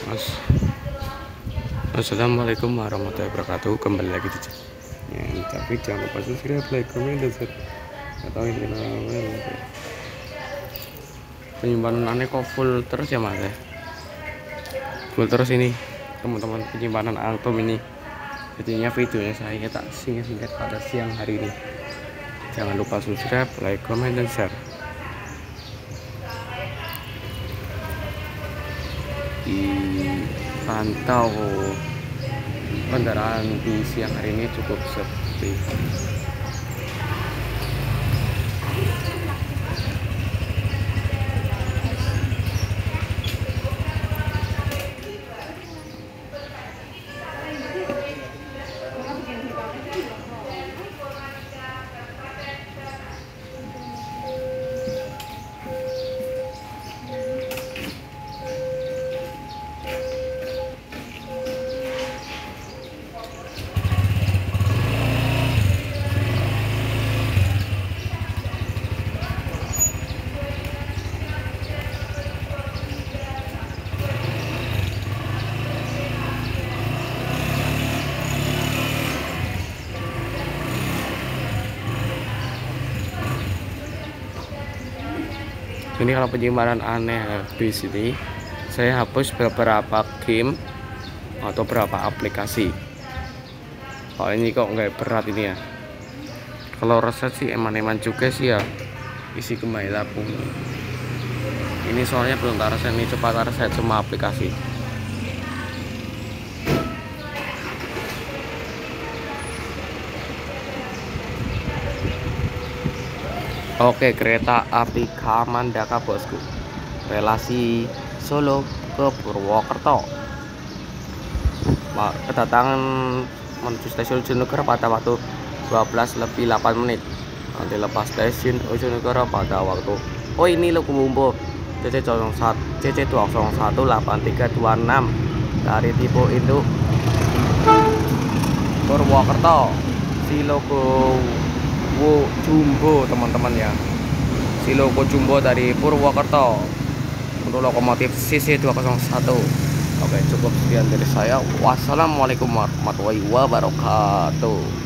Mas. Assalamualaikum warahmatullahi wabarakatuh. Kembali lagi di channel. Tapi jangan lupa subscribe, like, komen, dan share. Atau ini penyimpanannya kok full terus ya mas ya? Full terus ini teman-teman, penyimpanan Altum ini. Jadinya videonya saya tak singkat-singkat pada siang hari ini. Jangan lupa subscribe, like, komen, dan share. Dipantau kendaraan di siang hari ini cukup sepi. Ini kalau penyimpanan aneh habis ini, saya hapus beberapa game atau beberapa aplikasi. Kalau ini kok nggak berat ini ya. Kalau reset sih eman-eman juga sih ya, isi kembali tabung. Ini soalnya belum tak reset, ini cepat reset semua aplikasi. Oke, kereta api Kamandaka bosku, relasi Solo ke Purwokerto. Kedatangan menuju stasiun Bojonegoro pada waktu 12:08. Nanti lepas stasiun Bojonegoro pada waktu, oh ini lo Kumumbo CC2018326 dari tipe induk Purwokerto. Si logo Jumbo teman-teman ya, si logo Jumbo dari Purwokerto untuk lokomotif CC201. Oke, cukup sekian dari saya. Wassalamualaikum warahmatullahi wabarakatuh.